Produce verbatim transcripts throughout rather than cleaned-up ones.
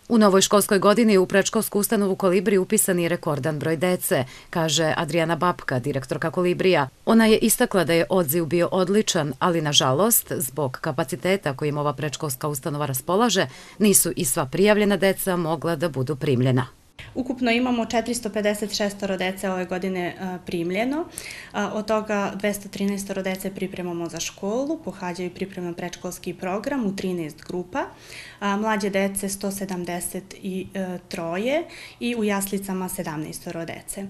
U novoj školskoj godini u predškolsku ustanovu Kolibri upisan je rekordan broj dece, kaže Adrijana Babka, direktorka Kolibrija. Ona je istakla da je odziv bio odličan, ali nažalost, zbog kapaciteta kojim ova predškolska ustanova raspolaže, nisu i sva prijavljena deca mogla da budu primljena. Ukupno imamo četiristo pedeset šest dece ove godine primljeno, od toga dvesta trinaest dece pripremamo za školu, pohađaju pripremno predškolski program u trinaest grupa, mlađe dece sto sedamdeset tri i u jaslicama sedamnaest dece.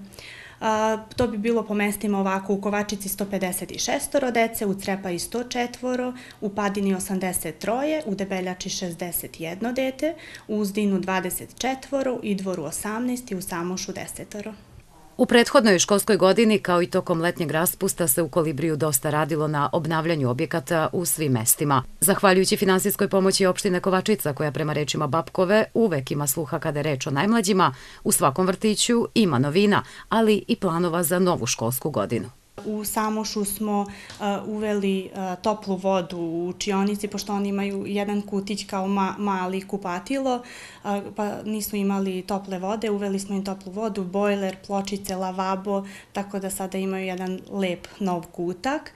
To bi bilo po mestima ovako: u Kovačici sto pedeset šest dece, u Crepaji sto četiri, u Padini osamdeset tri, u Debeljači šezdeset jedno dete, u Uzdinu dvadeset četiri, u Idvoru osamnaest i u Samošu deset. U prethodnoj školskoj godini, kao i tokom letnjeg raspusta, se u Kolibriju dosta radilo na obnavljanju objekata u svim mestima. Zahvaljujući finansijskoj pomoći opštine Kovačica, koja prema rečima Babkove uvek ima sluha kada je reč o najmlađima, u svakom vrtiću ima novina, ali i planova za novu školsku godinu. U Samošu smo uveli toplu vodu u učionici, pošto oni imaju jedan kutić kao mali kupatilo, pa nisu imali tople vode. Uveli smo im toplu vodu, bojler, pločice, lavabo, tako da sada imaju jedan lep nov kutak.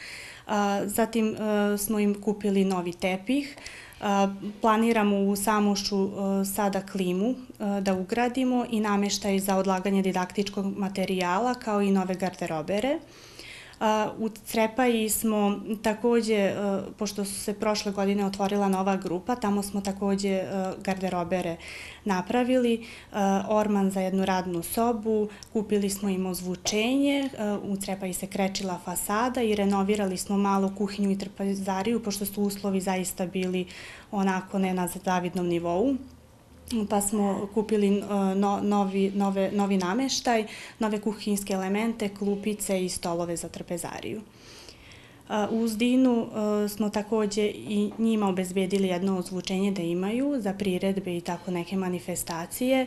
Zatim smo im kupili novi tepih. Planiramo u Samošu sada klimu da ugradimo i nameštaj za odlaganje didaktičkog materijala, kao i nove garderobere. U Crepaji smo takođe, pošto su se prošle godine otvorila nova grupa, tamo smo takođe garderobere napravili, orman za jednu radnu sobu, kupili smo im ozvučenje, u Crepaji se krečila fasada i renovirali smo malo kuhinju i trpezariju, pošto su uslovi zaista bili onako ne na zavidnom nivou. Pa smo kupili novi nameštaj, nove kuhinjske elemente, klupice i stolove za trpezariju. U Uzdinu smo takođe i njima obezbedili jedno ozvučenje da imaju za priredbe i tako neke manifestacije.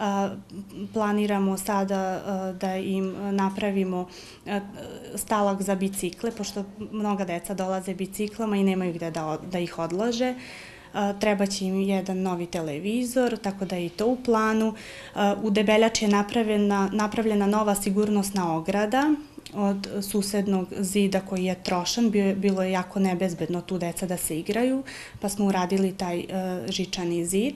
Planiramo sada da im napravimo stalak za bicikle, pošto mnoga deca dolaze biciklama i nemaju gde da ih odlože. Treba će im jedan novi televizor, tako da je i to u planu. U Debeljači je napravljena nova sigurnosna ograda od susednog zida koji je trošan. Bilo je jako nebezbedno tu deca da se igraju, pa smo uradili taj žičani zid.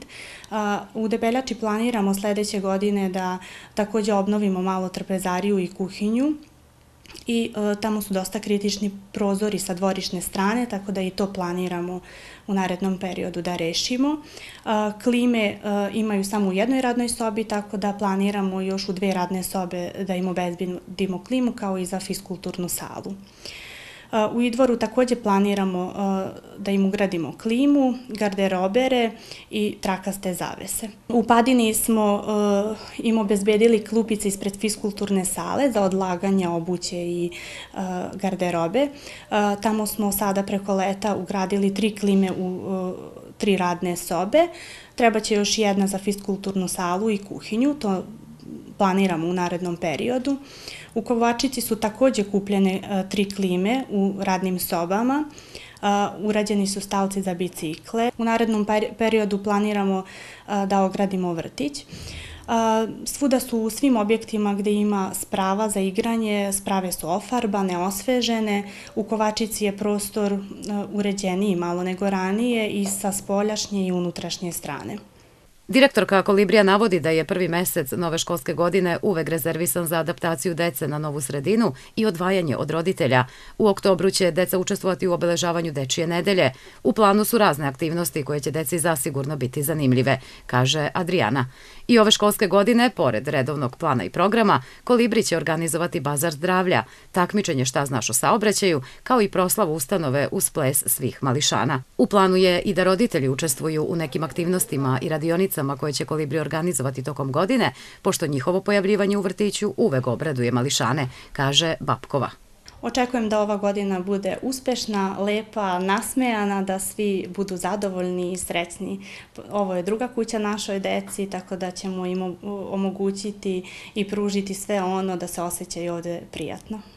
U Debeljači planiramo sledeće godine da takođe obnovimo malo trpezariju i kuhinju. I tamo su dosta kritični prozori sa dvorišne strane, tako da i to planiramo u narednom periodu da rešimo. Klime imaju samo u jednoj radnoj sobi, tako da planiramo još u dve radne sobe da im obezbedimo klimu, kao i za fiskulturnu salu. U Idvoru takođe planiramo da im ugradimo klimu, garderobere i trakaste zavese. U Padini smo im obezbedili klupice ispred fiskulturne sale za odlaganje obuće i garderobe. Tamo smo sada preko leta ugradili tri klime u tri radne sobe. Treba će još jedna za fiskulturnu salu i kuhinju, to planiramo u narednom periodu. U Kovačici su takođe kupljene tri klime u radnim sobama, urađeni su stalci za bicikle. U narednom periodu planiramo da ogradimo vrtić. Svuda su u svim objektima gde ima sprava za igranje, sprave su ofarbane, osvežene. U Kovačici je prostor uređeniji malo nego ranije i sa spoljašnje i unutrašnje strane. Direktorka Kolibrija navodi da je prvi mesec nove školske godine uvek rezervisan za adaptaciju dece na novu sredinu i odvajanje od roditelja. U oktobru će deca učestvovati u obeležavanju Dečije nedelje. U planu su razne aktivnosti koje će deci zasigurno biti zanimljive, kaže Adrijana. I ove školske godine, pored redovnog plana i programa, Kolibri će organizovati bazar zdravlja, takmičenje Šta znaš o saobraćaju, kao i proslavu ustanove uz ples svih mališana. U planu je i da roditelji učestvuju u nekim aktivnostima i radionicama koje će Kolibri organizovati tokom godine, pošto njihovo pojavljivanje u vrtiću uvek obraduje mališane, kaže Babkova. Očekujem da ova godina bude uspešna, lepa, nasmejana, da svi budu zadovoljni i srećni. Ovo je druga kuća našoj deci, tako da ćemo im omogućiti i pružiti sve ono da se osjećaju ovde prijatno.